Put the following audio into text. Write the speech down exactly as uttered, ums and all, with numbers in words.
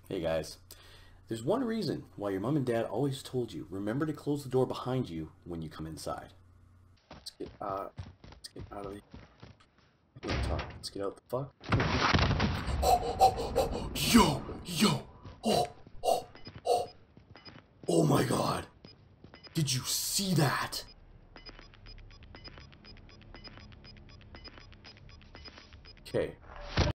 Hey guys, there's one reason why your mom and dad always told you, remember to close the door behind you when you come inside. Let's get, uh, let's get out of the... Let's get out the fuck. Yo! Yo! Oh! Oh! Oh! Oh my god! Did you see that? Okay,